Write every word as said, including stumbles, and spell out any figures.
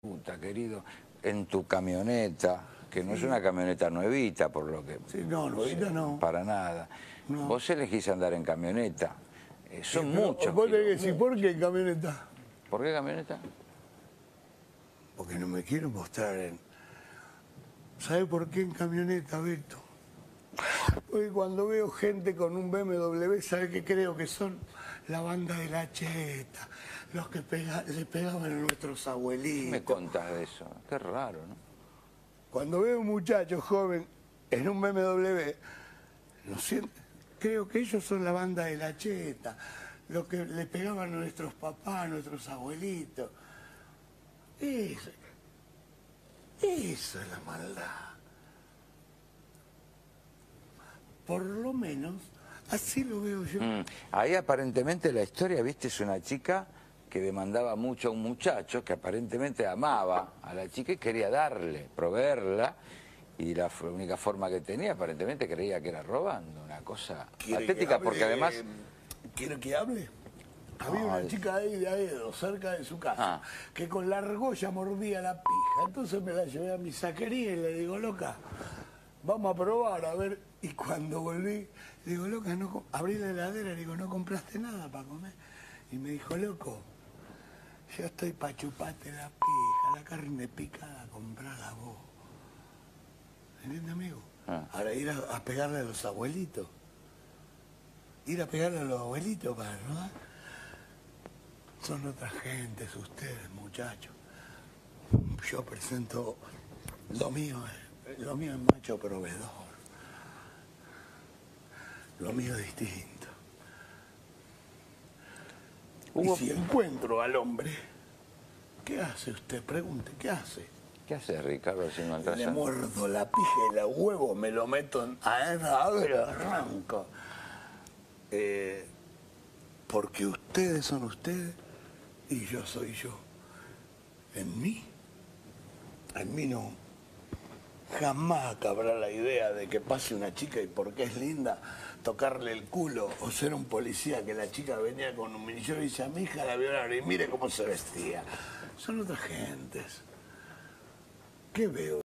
Puta, querido, en tu camioneta, que no sí. es una camioneta nuevita, por lo que... Sí, no, nuevita no. Para nada. No. Vos elegís andar en camioneta. Eh, son sí, muchos. Vos tenés que decir, ¿por qué en camioneta? ¿Por qué camioneta? Porque no me quiero mostrar en... ¿Sabés por qué en camioneta, Beto? Porque cuando veo gente con un B M W, ¿sabés qué creo que son? La banda de la Cheta, los que pega, le pegaban a nuestros abuelitos. ¿Qué me contás de eso? Qué raro, ¿no? Cuando veo un muchacho joven en un B M W, ¿no siento? Creo que ellos son la banda de la Cheta, los que le pegaban a nuestros papás, a nuestros abuelitos. Eso, eso es la maldad. Por lo menos, así lo veo yo. Mm. Ahí aparentemente la historia, viste, es una chica que demandaba mucho a un muchacho que aparentemente amaba a la chica y quería darle, proveerla, y la única forma que tenía aparentemente creía que era robando, una cosa patética, porque además... ¿Quiere que hable? Había no, una chica ahí de Aedo, cerca de su casa, ah. que con la argolla mordía la pija. Entonces me la llevé a mi saquería y le digo, loca, vamos a probar, a ver. Y cuando volví, le digo, loca, no, abrí la heladera, le digo, ¿no compraste nada para comer? Y me dijo, loco, yo estoy para chuparte la pija, la carne picada, comprala vos. ¿Entiendes, amigo? Ah. Ahora ir a, a pegarle a los abuelitos. Ir a pegarle a los abuelitos para rodar. Son otras gentes ustedes, muchachos. Yo presento lo mío, lo mío es macho proveedor. Lo mío es distinto. Hugo... Y si encuentro al hombre, ¿qué hace usted? Pregunte, ¿qué hace? ¿Qué hace Ricardo si no Le muerdo la pija y la huevo, me lo meto en... A ver, arranco. Eh, porque ustedes son ustedes y yo soy yo. En mí, en mí no. Jamás cabrá la idea de que pase una chica y porque es linda, tocarle el culo o ser un policía que la chica venía con un minillón y dice a mi hija la violaron y mire cómo se vestía. Son otras gentes. ¿Qué veo?